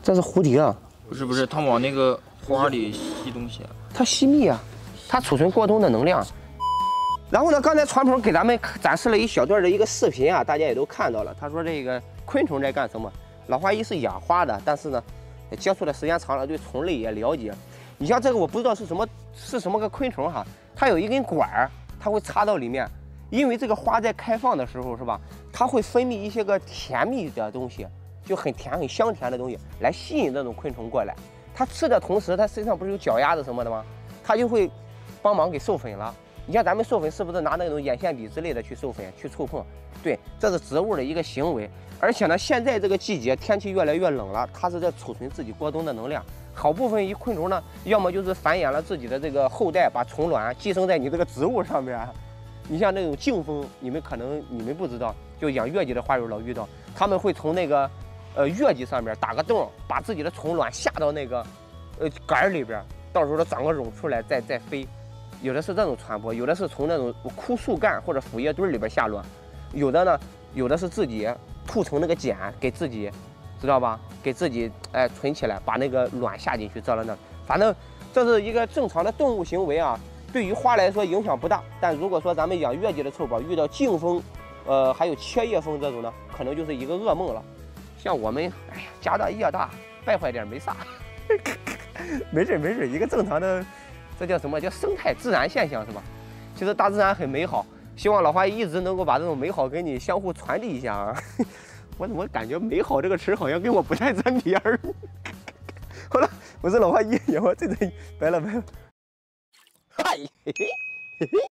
这是蝴蝶啊。 不是，它往那个花里吸东西。 它吸蜜啊，它储存过冬的能量。然后呢，刚才传鹏给咱们展示了一小段的一个视频啊，大家也都看到了。他说这个昆虫在干什么？老花一是养花的，但是呢，接触的时间长了，对虫类也了解。你像这个，我不知道是什么个昆虫哈，它有一根管儿，它会插到里面。因为这个花在开放的时候是吧，它会分泌一些个甜蜜的东西，就很甜很香甜的东西来吸引这种昆虫过来。它吃的同时，它身上不是有脚丫子什么的吗？它就会帮忙给授粉了。你像咱们授粉是不是拿那种眼线笔之类的去授粉去触碰？对，这是植物的一个行为。而且呢，现在这个季节天气越来越冷了，它是在储存自己过冬的能量。好部分一昆虫呢，要么就是繁衍了自己的这个后代，把虫卵寄生在你这个植物上面。你像那种劲蜂，你们不知道，就养月季的花友老遇到，他们会从那个月季上面打个洞，把自己的虫卵下到那个杆里边，到时候它长个蛹出来再飞。有的是这种传播，有的是从那种枯树干或者腐叶堆里边下卵，有的是自己吐成那个茧给自己，知道吧？给自己存起来，把那个卵下进去，这了那，反正这是一个正常的动物行为啊。对于花来说影响不大，但如果说咱们养月季的臭宝遇到劲蜂，还有切叶蜂这种呢，可能就是一个噩梦了。像我们，哎呀，家大业大，败坏点没啥，没事，一个正常的。这叫什么？叫生态自然现象是吧？其实大自然很美好，希望老花一直能够把这种美好跟你相互传递一下啊。我怎么感觉美好这个词好像跟我不太沾边儿？好了，我是老花一，我这拜了。嗨，嘿嘿。